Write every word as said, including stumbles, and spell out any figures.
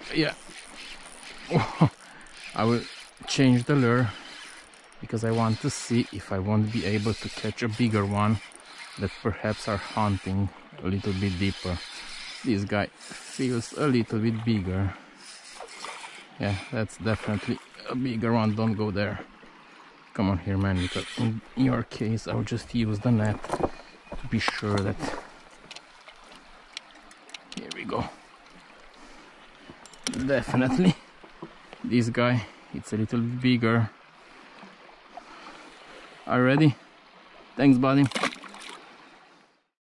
Yeah. I will change the lure because I want to see if I won't be able to catch a bigger one that perhaps are hunting a little bit deeper. This guy feels a little bit bigger. Yeah, that's definitely a bigger one. Don't go there. Come on here, man, because in your case I'll just use the net to be sure that... Here we go. Definitely this guy, it's a little bit bigger. Are you ready? Thanks, buddy.